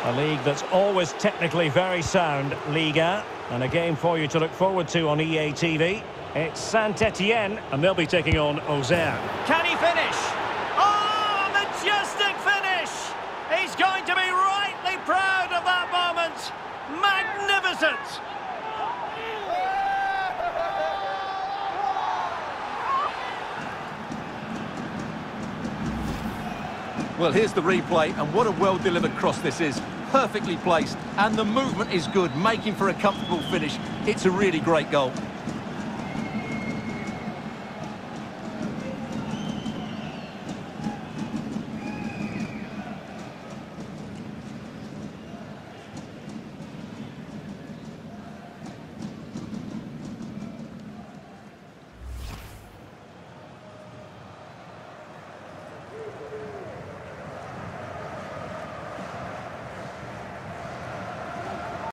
A league that's always technically very sound, Liga, and a game for you to look forward to on EA TV. It's Saint-Etienne, and they'll be taking on Auxerre. Can he finish? Oh, majestic finish! He's going to be rightly proud of that moment. Magnificent! Well, here's the replay, and what a well-delivered cross this is. Perfectly placed, and the movement is good, making for a comfortable finish. It's a really great goal.